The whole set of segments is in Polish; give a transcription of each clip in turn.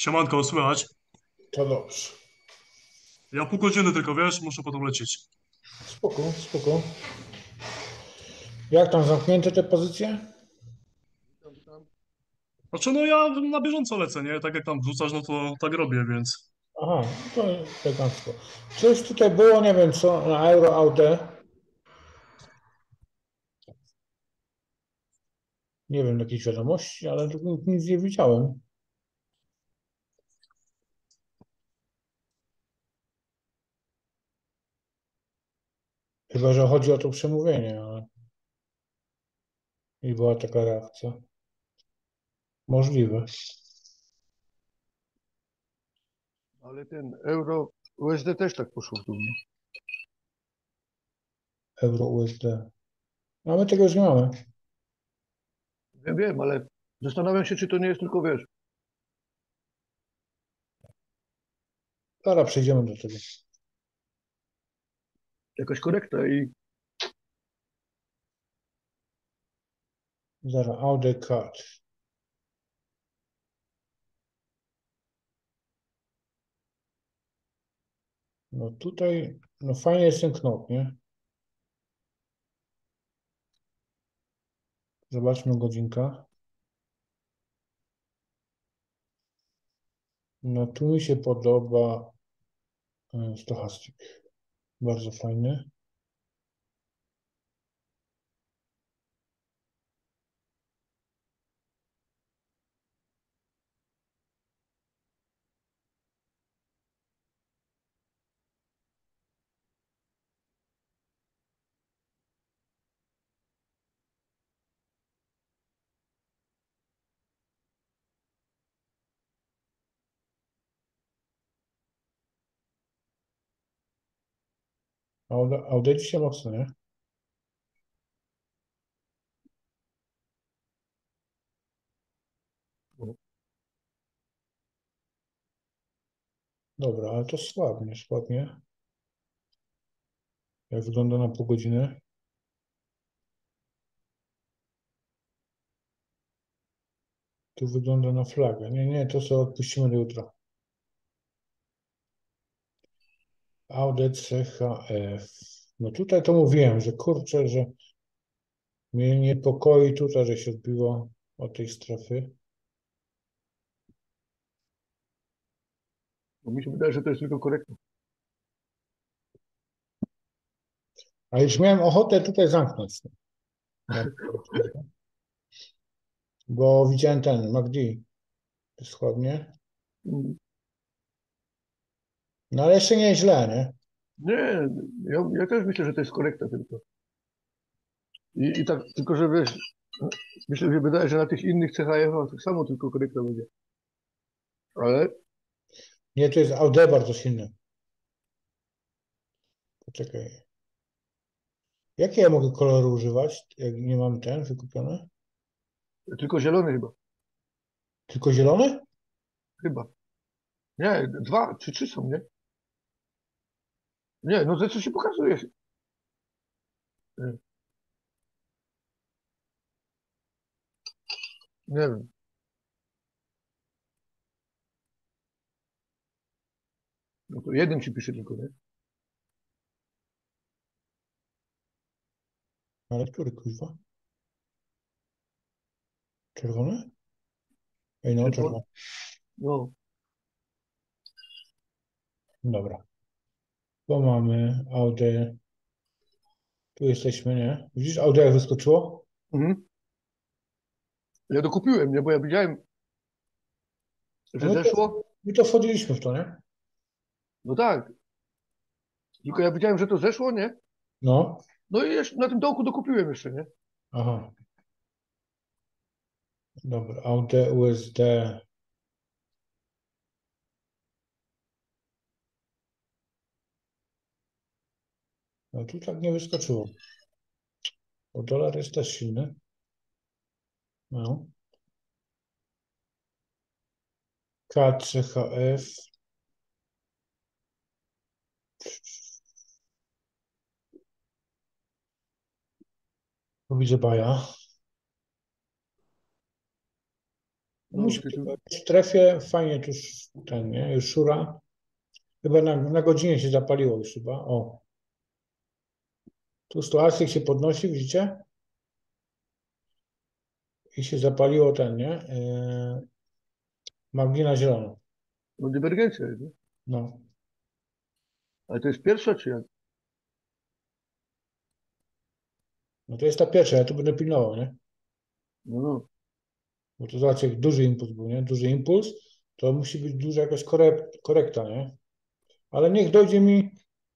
Siemanko, słychać? To dobrze. Ja pół godziny tylko, wiesz, muszę potem lecieć. Spoko, spoko. Jak tam zamknięte te pozycje? Znaczy, no ja na bieżąco lecę, nie? Tak jak tam wrzucasz, no to tak robię, więc... Aha, to elegancko. Coś tutaj było, nie wiem co, na Euro AUD. Nie wiem, jakieś wiadomości, ale tu nic nie widziałem. Chyba, że chodzi o to przemówienie, ale i była taka reakcja. Możliwe. Ale ten euro USD też tak poszło w dół. Nie? Euro USD. No my tego już nie mamy. Wiem, ale zastanawiam się, czy to nie jest tylko, wiesz, Zaraz przejdziemy do tego. jakaś korekta i Zaraz, AUD cut. No tutaj, no fajnie jest ten knop, nie? Zobaczmy godzinka. No tu mi się podoba stochastik. Bardzo fajny. Aude dzisiaj mocno, nie? no, Dobra, ale to słabnie, słabnie. Jak wygląda na pół godziny? Tu wygląda na flagę. Nie, nie, to sobie odpuścimy do jutra. Aude CHF. No tutaj to mówiłem, że kurczę, że mnie niepokoi tutaj, że się odbiło od tej strefy. bo mi się wydaje, że to jest tylko korekta. A już miałem ochotę tutaj zamknąć. Na- Bo widziałem ten MACD słabnie. Mm, No ale jeszcze nie źle, nie? Nie, ja też myślę, że to jest korekta tylko. I tak, tylko że wiesz, myślę, że wydaje, że na tych innych CHF-ach tak samo tylko korekta będzie. Ale Nie, to jest Aude bardzo silny. Poczekaj. Jakie ja mogę kolory używać, jak nie mam ten wykupiony? tylko zielony chyba. Tylko zielony? Chyba. Nie, dwa czy trzy są, nie? Nie, no ze co się pokazuje. Nie, nie wiem. No to jeden ci pisze tylko, nie? Ale który kuźwa? Czerwony? Ej, no, Czerwony. czerwony. No, Dobra. Tu mamy Audi. Tu jesteśmy, nie? Widzisz, Audi jak wyskoczyło? mhm. Ja dokupiłem, nie? Bo ja widziałem, No że my to, zeszło. my to wchodziliśmy w to, nie? No tak, tylko ja widziałem, że to zeszło, nie? No. No i jeszcze na tym dołku dokupiłem jeszcze, nie? Aha. Dobra. Audi USD. No tu tak nie wyskoczyło. Bo dolar jest też silny. No. KCHF. Tu widzę baja. No, Musi ty tu, być w strefie, fajnie tu ten, nie? Już szura. Chyba na godzinę się zapaliło już chyba. O, tu stołacik się podnosi, widzicie? I się zapaliło ten, nie? Magdalena zielono. no dywergencja jest, nie? No. Ale to jest pierwsza czy jak? No to jest ta pierwsza, ja tu będę pilnował, nie? No, no. Bo to zobaczcie, jak duży impuls był, nie? Duży impuls, to musi być duża jakaś korekta, nie? Ale niech dojdzie mi,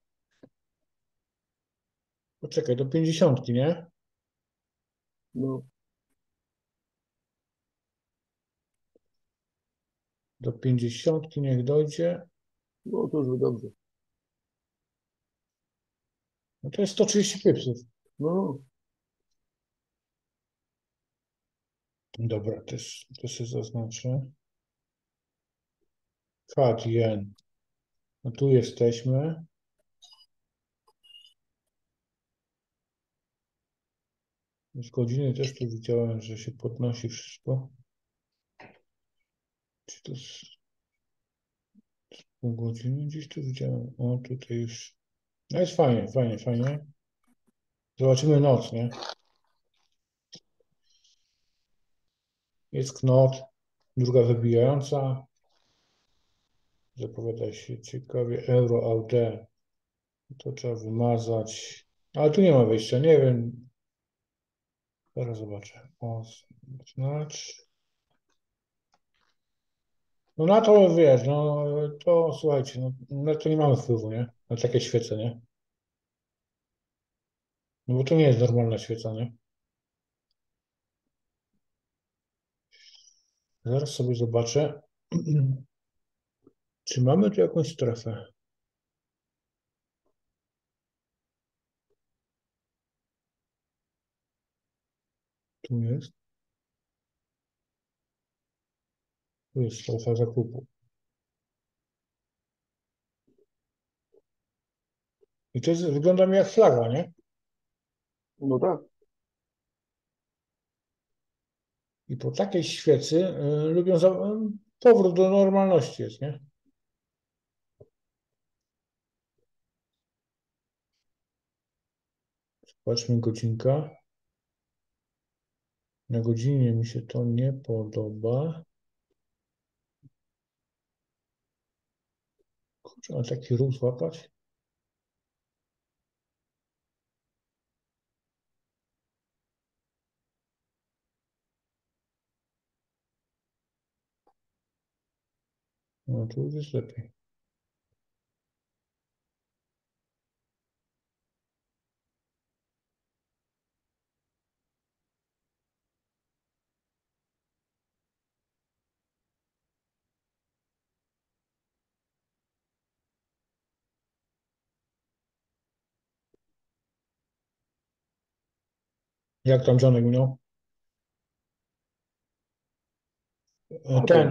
poczekaj, do 50, nie? No, Do 50 niech dojdzie. no to już dobrze. No to jest 130 pipsów. No, no. Dobra, to się zaznaczę. Fat, jen. No tu jesteśmy. Z godziny też tu widziałem, że się podnosi wszystko. Czy to z pół godziny gdzieś tu widziałem? O, tutaj już. No jest fajnie, fajnie, fajnie. Zobaczymy noc, nie? Jest knot, druga wybijająca. Zapowiada się ciekawie. Euro AUD. To trzeba wymazać. Ale tu nie ma wyjścia, nie wiem. Zaraz zobaczę. O, znacz. No na to wiesz, no to słuchajcie, no, na to nie mamy wpływu, nie? Na takie świece, nie? No bo to nie jest normalna świeca, nie? Zaraz sobie zobaczę, czy mamy tu jakąś strefę. Tu jest. Tu jest strefa zakupu. I to jest, wygląda mi jak flaga, nie? No tak. I po takiej świecy lubią powrót do normalności jest, nie? Zobaczmy godzinka. Na godzinie mi się to nie podoba. Kurczę, ale taki ruch złapać? No tu już jest lepiej. Jak tam Johnek minął? Słabe. Ten,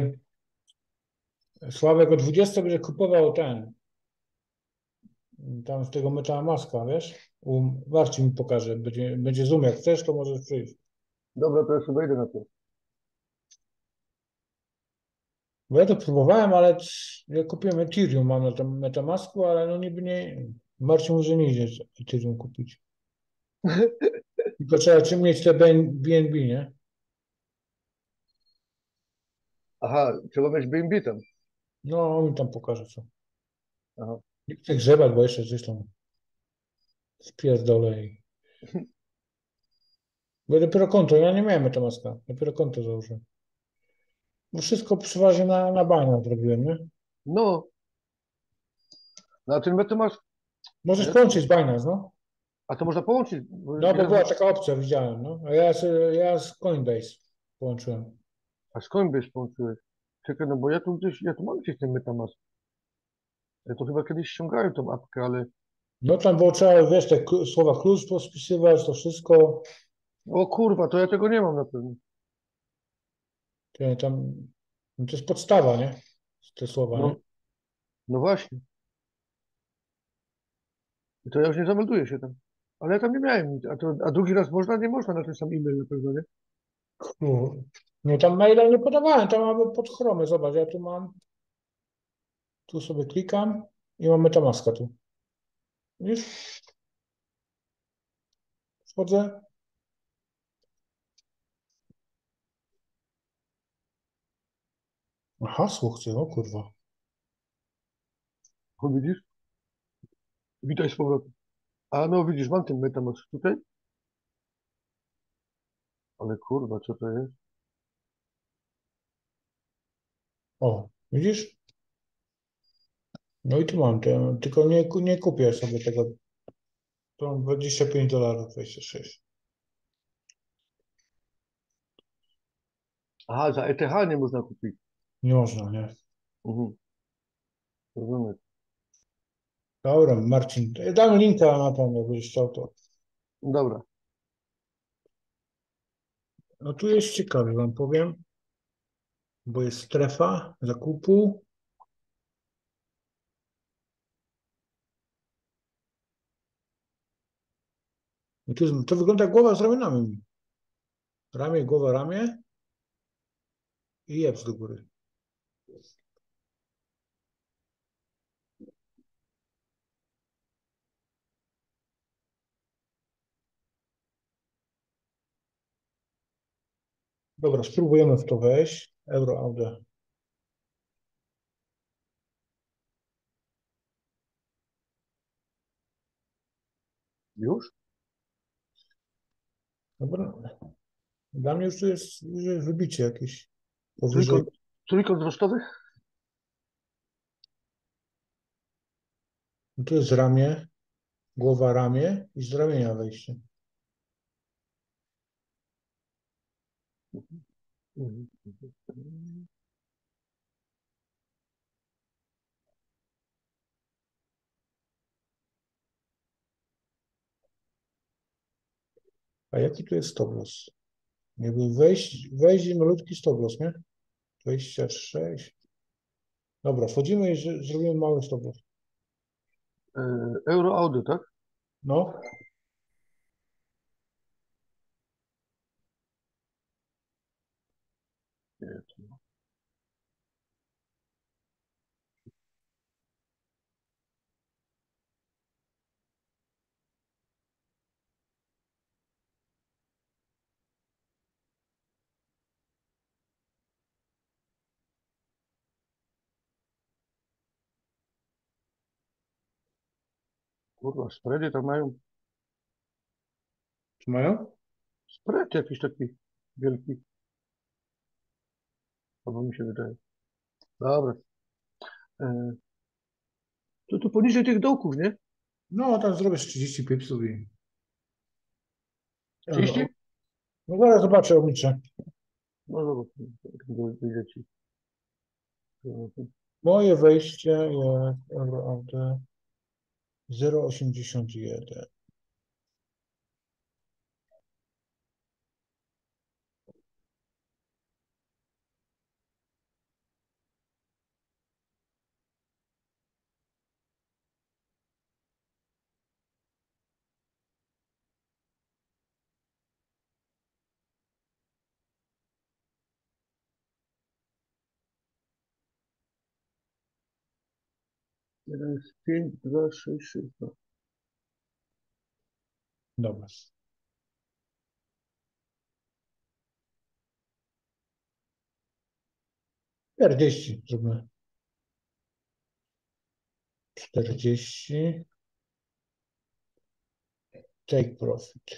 Sławek o 20 będzie kupował ten, tam z tego MetaMaska, wiesz? Marcin mi pokaże, będzie Zoom, jak chcesz, to możesz przyjść. Dobra, to ja sobie wejdę na to. Bo ja to próbowałem, ale ja kupiłem Ethereum, mam na tym MetaMasku, ale no niby nie, Marcin mówi, że nie idzie Ethereum kupić. Tylko trzeba czym mieć te BNB, nie? Aha, trzeba mieć BNB tam. No, on mi tam pokaże co. Aha. Nie chcę grzebać, bo jeszcze coś tam spierdolę i... Bo dopiero konto, ja nie miałem MetaMaska, dopiero konto założyłem. Bo wszystko przeważnie na Binance zrobiłem, nie? No, na ten MetaMask. Możesz Ja, połączyć z Binance, no. a to można połączyć. No, bo była taka opcja, widziałem, no. A ja z Coinbase połączyłem. A z Coinbase połączyłeś. Czekaj, no bo ja tu gdzieś, ja tu mam gdzieś ten MetaMask. Ja to chyba kiedyś ściągałem tą apkę, ale... No, tam było trzeba, wiesz, te słowa klucz pospisywać, to wszystko. O kurwa, to ja tego nie mam na pewno. Tam, no to jest podstawa, nie? Te słowa, nie? No, no właśnie. I to ja już nie zamelduję się tam. Ale ja tam nie miałem nic. A drugi raz można? Nie można na ten sam e-mail na pewno, nie? No, Nie, tam maila nie podawałem, tam mamy pod Chromę, zobacz, ja tu mam, tu sobie klikam i mam MetaMaska tu. Widzisz? Wchodzę, a hasło chcę, o kurwa. O, widzisz? Witaj z powrotem. A no widzisz, mam ten MetaMask tutaj. Ale kurwa, co to jest? O, widzisz? No i tu mam, tylko nie kupię sobie tego. To mam $25, 26. Aha, za ETH nie można kupić. Nie można, nie? Mhm. Rozumiem. Dobra, Marcin, dam linka na ten, jakbyś chciał to. Dobra. No tu jest ciekawe, wam powiem, bo jest strefa zakupu. I to wygląda jak głowa z ramionami. Ramię, głowa, ramię i jeb do góry. Dobra, spróbujemy w to wejść. Euro AUD. Już? Dobra. Dla mnie już jest wybicie jakieś powyżej. Trójkąt, trójkąt wzrostowy? No tu jest ramię, głowa, ramię i z ramienia wejście. Mhm. A jaki tu jest stop loss? Jakby wejść i malutki stop loss, nie? 26. Dobra, wchodzimy i zrobimy mały stop loss. Euro Audy, tak? No, Nie. Kurwa, spready tam mają. czy mają? Spread jakiś taki wielki. Albo mi się wydaje. Dobra. E, tu poniżej tych dołków, nie? No, tam zrobię z 30 pipsów i euro. 30? No zaraz zobaczę, obliczę. No zobacz, wyjdzie ci. Moje wejście jest euro AUD 0,81. Jeden jest 5, 2, 6, 6, 2. Dobra. Czterdzieści zróbmy. 40. Take profit.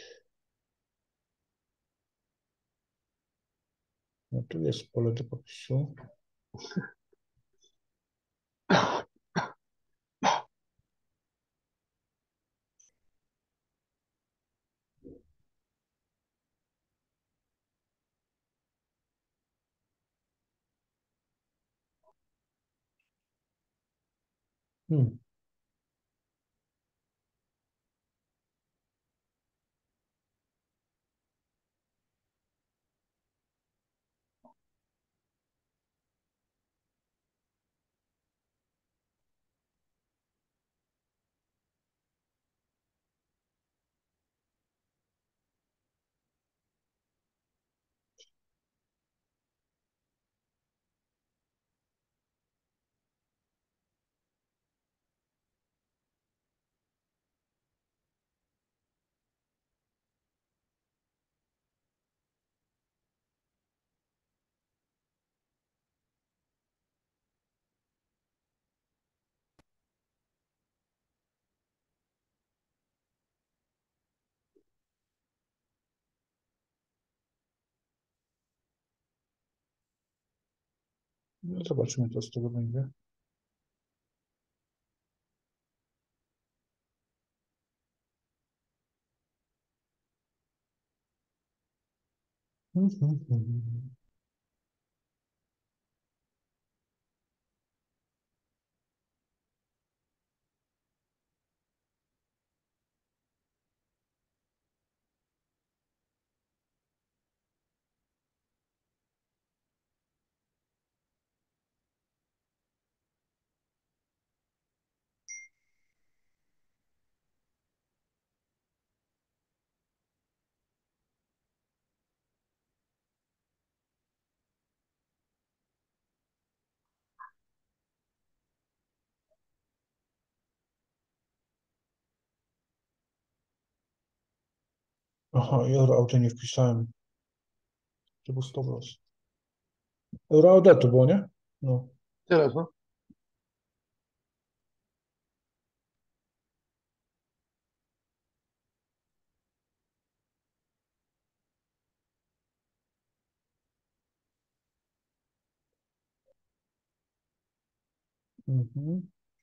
No tu jest pole do popisu. Hmm. No zobaczymy, co z tego będzie. Aha, Euroauto nie wpisałem. To był stoploss. Euroauto to było, nie? No. Teraz, no. Mhm.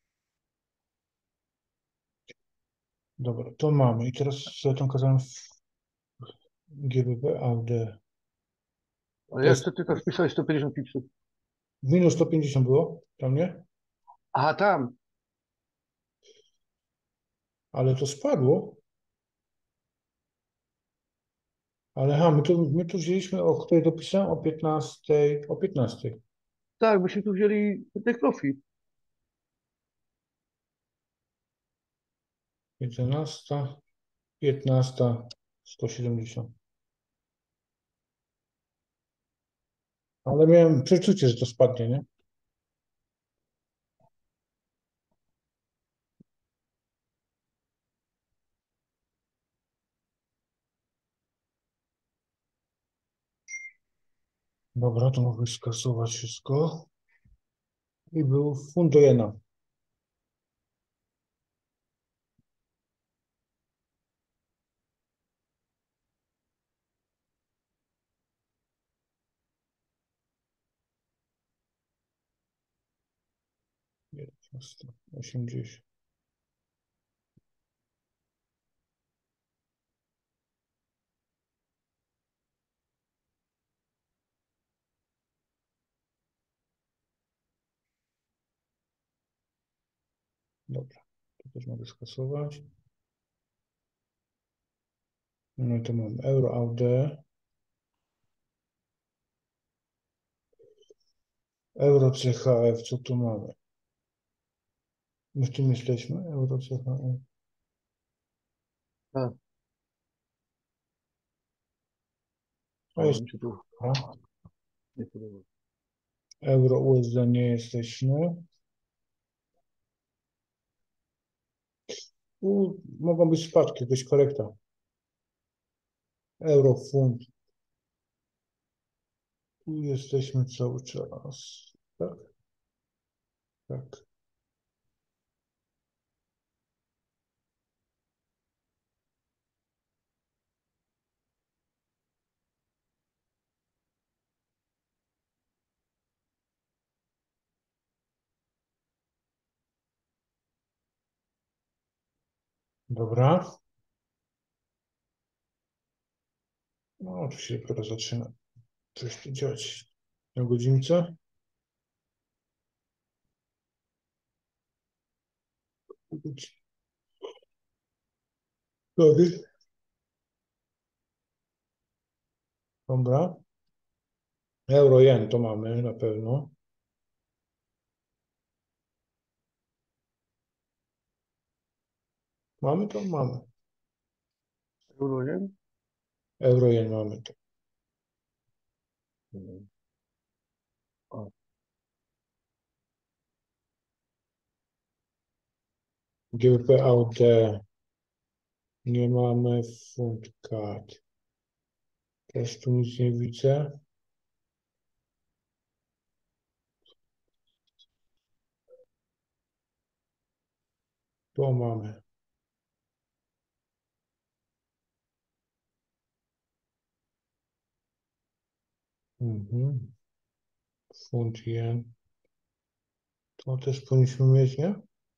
Dobra, to mamy. I teraz sobie tam kazałem GBP, AUD. Ale To jak jest to ty tam wpisałeś 150 pipsów? minus 150 było, tam nie? Aha, tam. Ale to spadło. Ale my tu wzięliśmy, o której dopisałem, o 15, o 15. Tak, byśmy tu wzięli take profit. 11, 15, 170. Ale miałem przeczucie, że to spadnie, nie? Dobra, to mogę skasować wszystko. I był funt do jena. Jest 80. Dobra, to też mogę skasować. No i to mam euro AUD, euro CHF, co tu mamy? My w tym jesteśmy, euro CHF. Tak. To O, jest mi się tu dobra. nie podoba. Euro USD nie jesteśmy. Tu mogą być spadki, jakaś korekta. Euro, funt. Tu jesteśmy cały czas. Tak, tak. Dobra. No, oczywiście dopiero zaczyna coś tu działać. Na godzince. Sorry. Dobra. Euro, jen to mamy na pewno. Mamy to? Mamy. Euro, nie? Euro, jen mamy to. Mhm. O, GBP AUD nie mamy. Funt CAD. Też tu nic nie widzę. To mamy. Mhm. Funt jen. To też powinniśmy mieć, nie?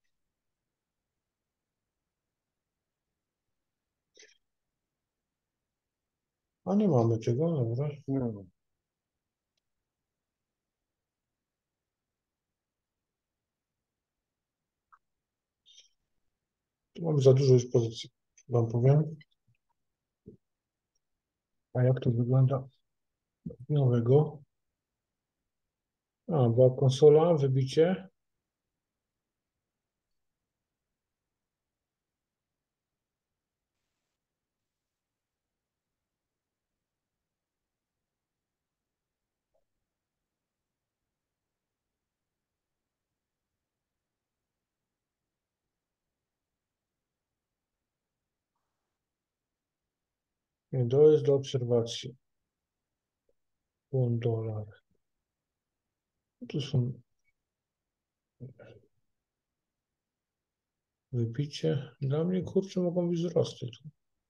A nie mamy tego, dobra. No. Tu mamy za dużo już pozycji, wam powiem. A jak to wygląda nowego? A, była konsola, wybicie. Nie, to jest do obserwacji. $1. Tu są wybicie. Dla mnie, kurczę, mogą być wzrosty tu.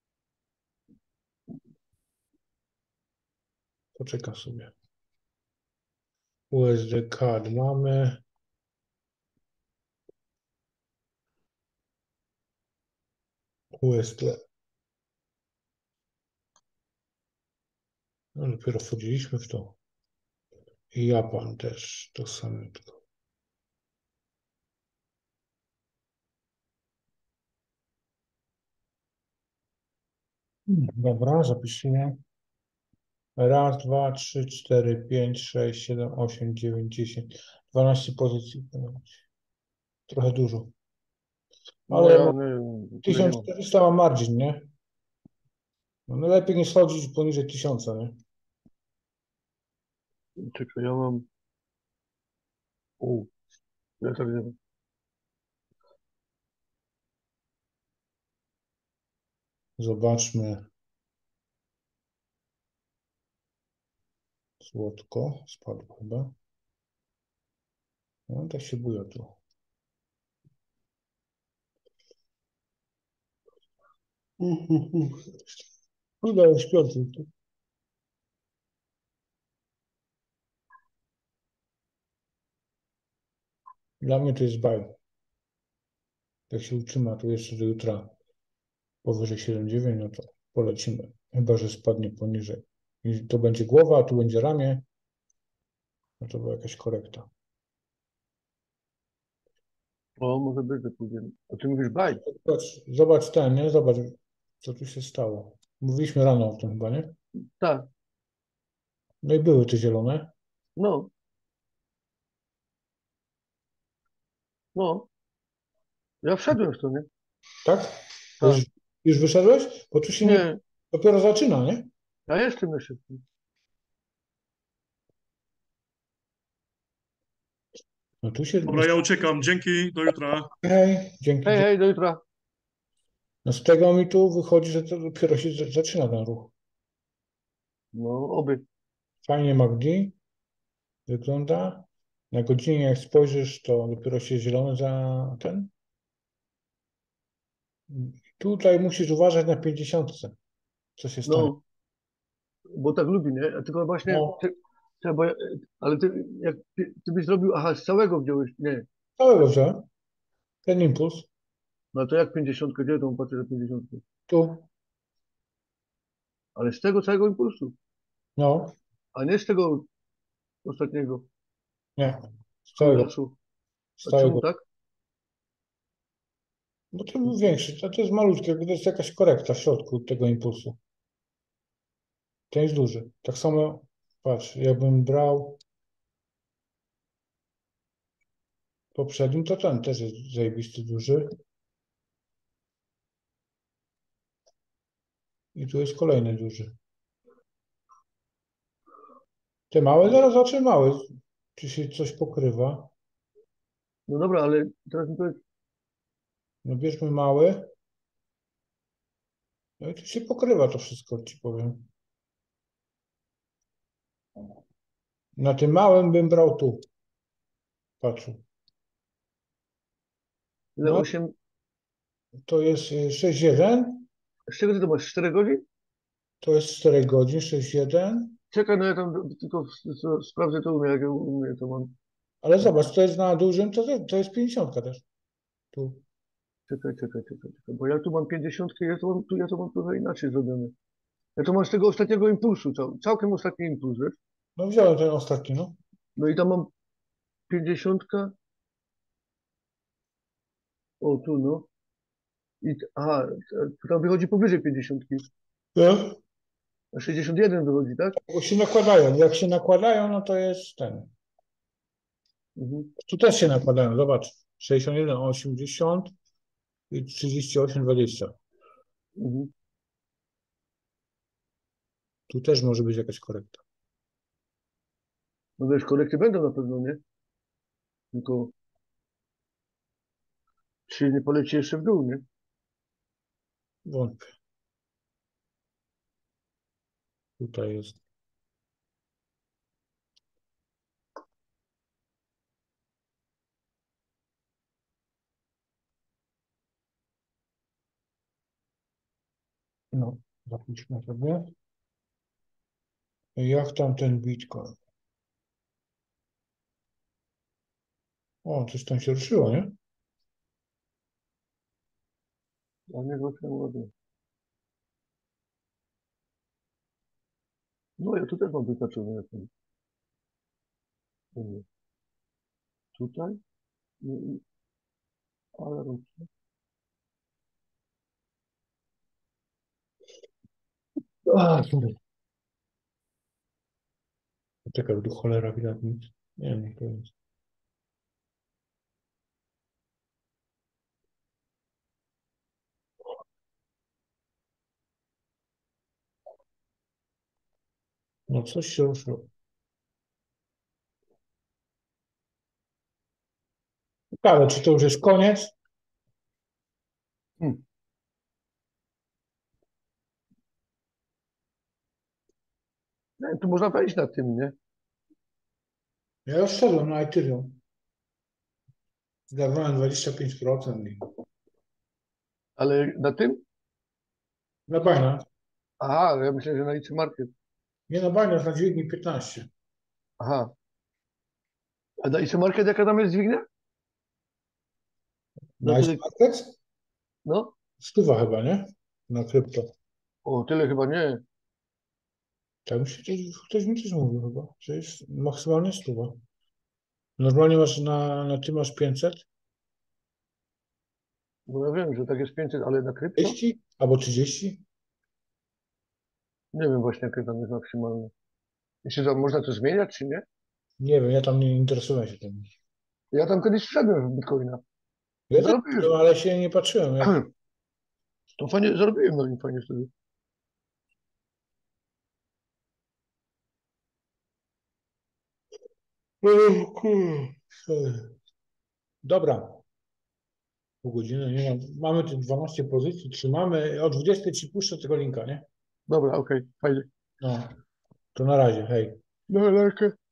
Poczeka sobie. USD card mamy. USD. No, dopiero wchodziliśmy w to. I Japan też to samo. Dobra, zapisuję. Raz, dwa, trzy, cztery, pięć, sześć, siedem, osiem, dziewięć, 10. 12 pozycji. Trochę dużo. No Ale ja no, tyle nie mam. 1400 ma margin, nie? No lepiej nie schodzić poniżej 1000, nie? Czekaj, ja mam. U, ja tak nie mam. Zobaczmy. Słodko. Spadł chyba. No tak się buja tu. Udało się piąty. Dla mnie to jest buy. Jak się utrzyma tu jeszcze do jutra powyżej 7,9, no to polecimy. Chyba że spadnie poniżej. I to będzie głowa, a tu będzie ramię. No to była jakaś korekta. O, może być, że pójdziemy. A ty mówisz baj. Zobacz ten, nie? Zobacz, co tu się stało. Mówiliśmy rano o tym chyba, nie? Tak, No i były te zielone. no, no. Ja wszedłem w to, nie? Tak? Tak. Już wyszedłeś? Bo tu się nie... Nie, Dopiero zaczyna, nie? ja jestem jeszcze w tym. No tu się... Dobra, ja uciekam. Dzięki, do jutra. Hej, dzięki. Hej, hej, do jutra. No z tego mi tu wychodzi, że to dopiero się zaczyna ten ruch. No, oby. Fajnie MACD wygląda. Na godzinie jak spojrzysz, to dopiero się zielony za ten. Tutaj musisz uważać na 50. Co się stanie? No, bo tak lubi, nie? A tylko właśnie, No, trzeba, ale ty, jak ty byś zrobił, aha, z całego wziąłeś, nie. całego wziąłem. Ten impuls. No to jak 50, gdzie to patrzę na 50? Tu. Ale z tego całego impulsu, No, a nie z tego ostatniego. nie. Z Kurde, całego. Z a czemu całego. tak? Bo to był większy. To jest malutkie. To jest jakaś korekta w środku tego impulsu. Ten jest duży. Tak samo, patrz, jakbym brał poprzednim, to ten też jest zajebisty duży. I tu jest kolejny duży. Te małe, zaraz zobaczę małe. Czy się coś pokrywa? No dobra, ale teraz mi powiedz, No bierzmy mały. No i tu się pokrywa to wszystko, ci powiem. Na tym małym bym brał tu. Patrz. ile No 8, to jest 6,1. z czego ty to masz? 4 godzin? To jest 4 godzin, 6,1. Czekaj, no ja tam tylko sprawdzę to u mnie, jak ja u mnie to mam. Ale zobacz, to jest na dużym, to jest 50 też. Tu. Czekaj, bo ja tu mam 50, ja to mam trochę inaczej zrobione. Ja to mam z tego ostatniego impulsu, całkiem ostatni impuls, wiesz? No wziąłem ten ostatni, no. No i tam mam 50, o tu no. Aha, to tam wychodzi powyżej 50, No. a 61 wychodzi, tak? Bo się nakładają. Jak się nakładają, no to jest ten. Mhm. Tu też się nakładają, zobacz. 61, 80 i 38, 20. Mhm. Tu też może być jakaś korekta. No wiesz, korekty będą na pewno, nie? Tylko czy nie poleci jeszcze w dół, nie? Wątpię. Tutaj jest. No, zapiszmy sobie. Jak tam ten Bitcoin? O, coś tam się ruszyło, nie? A nie zobaczyłem ładnie. No ja tu też mam wyznaczone. Tutaj? I- Ale Sorry. Czekaj, tu cholera widać nic. Nie wiem, jak to jest. No, coś się ruszyło. Ale czy to już jest koniec? nie, tu można wejść nad tym, nie? Ja już szedłem na Ethereum. Zgarnąłem 25% i Ale na tym? na Binance. Aha, ja myślę, że na IC Market. Nie na Binance, na dźwigni 15. Aha. A na IC Market jaka tam jest dźwignia? Na tyle, Market? no? 100 chyba, nie? Na krypto. O, tyle chyba nie. Tak mi się ktoś mi też mówił chyba, że jest maksymalnie 100. Normalnie masz na ty masz 500, Bo ja wiem, że tak jest 500, ale na krypto? 30 albo 30. Nie wiem właśnie, jakie tam jest maksymalne. Jeśli tam można to zmieniać, czy nie? Nie wiem, ja tam nie interesowałem się tym. Ja tam kiedyś wszedłem w Bitcoina. Ja też, Zarobiłem. ale się nie patrzyłem. Jak... To fajnie, zarobiłem na nim fajnie wtedy. Dobra, pół godziny, nie wiem. Mamy tu 12 pozycji, trzymamy. O 20 ci puszczę tego linka, nie? Dobra, okej, fajnie. No, to na razie, hej. No, lalkę.